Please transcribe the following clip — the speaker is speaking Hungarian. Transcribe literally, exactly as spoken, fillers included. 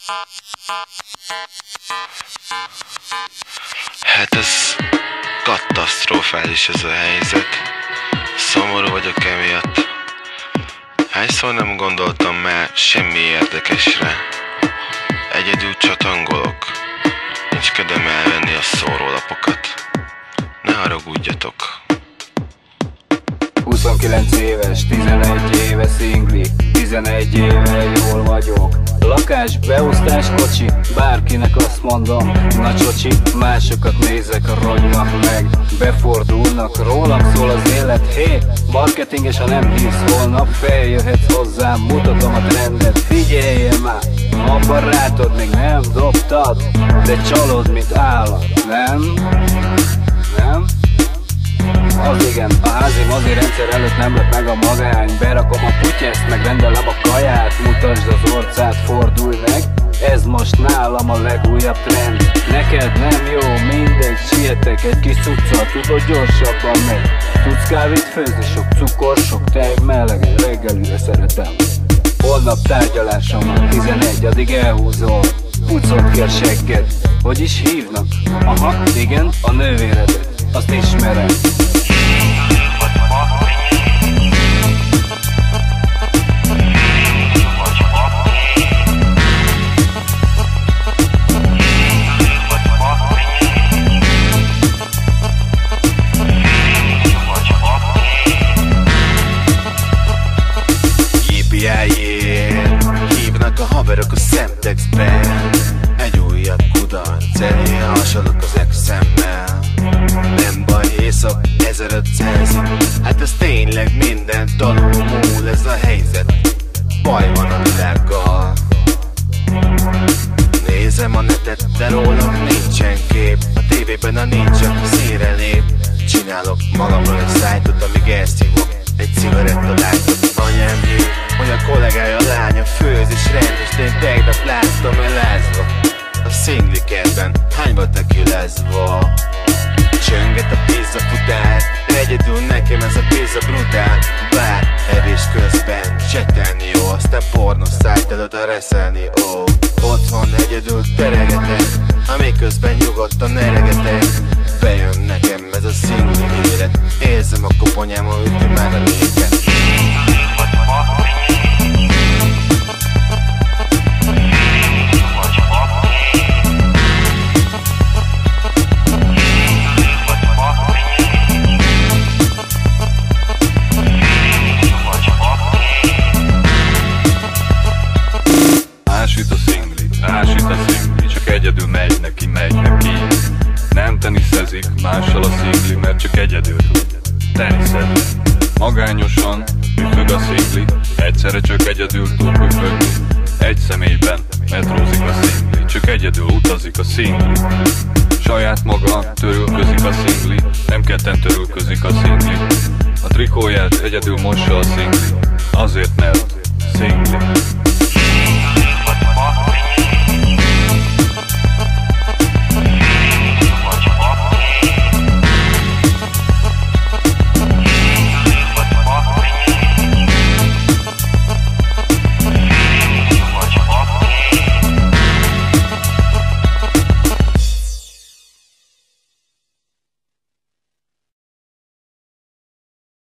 Hát ez katasztrofális ez a helyzet. Szomorú vagyok emiatt. Hányszor nem gondoltam már semmi érdekesre. Egyedül csatangolok. Nincs kedvem elvenni a szórólapokat. Ne haragudjatok. huszonkilenc éves, tizenegy éve szingli, tizenegy éve jól vagyok. Lakás, beosztás, kocsi, bárkinek azt mondom, na csocsi, másokat nézek, rogynak meg, befordulnak, rólam szól az élet, hé, marketing, és ha nem hisz, holnap feljöhetsz hozzám, mutatom a trendet, figyelje már, a barátod még nem dobtad, de csalod, mint állat, nem? Nem? Az igen, a házi mozi rendszer előtt nem lett meg a magány. Berakom a putyeszt, meg rendelem a kaját. Mutasd az orcát, fordulj meg. Ez most nálam a legújabb trend. Neked nem jó, mindegy, sietek egy kis cuccal, tudod, gyorsabban megy. Tudsz kávét főzni, sok cukor, sok tej, melegen, reggelire szeretem. Holnap tárgyalásom van, tizenegy, addig elhúzol. Pucot kér segged, hogy is hívnak? Aha, igen, a nővéredet, azt ismerem. Hívnak a haverok a Semtexbe. Egy újabb kudarc elé hasonlok az exemmel. Nem baj, éjszak ezerötszáz. Hát ez tényleg minden tanul múl ez a helyzet. Baj van a világgal. Nézem a netet, de rólam nincsen kép. A tévében a nincs, csak színre lép. Csinálok magamról egy szájtot, amíg elszívok egy cigaretta lájtot. Anyám hív, hogy a kollégája a lánya főz és rendes, de én tegnap láttam elázva. A szingli kertben hány volt tekilázva. Csönget a pizza futár, egyedül nekem ez a pizza brutál. Bár evés közben csetelni jó, aztán pornos szájt előtt a reszelni, ó. Otthon egyedül teregetek, amiközben nyugodtan eregetek. Bejön nekem ez a szingli élet, érzem a koponyámon üti már a léket. Ásít a szingli, ásít a szingli, csak egyedül megy neki, megy neki. Nem teniszezik mással a szingli, mert csak egyedül tud teniszezni. Magányosan üfög a szingli, egyszerre csak egyedül tud üfögni. Egy személyben metrózik a szingli, csak egyedül utazik a szingli. Saját maga törülközik a szingli, nem ketten törülközik a szingli. A trikóját egyedül mossa a szingli, azért mert szingli.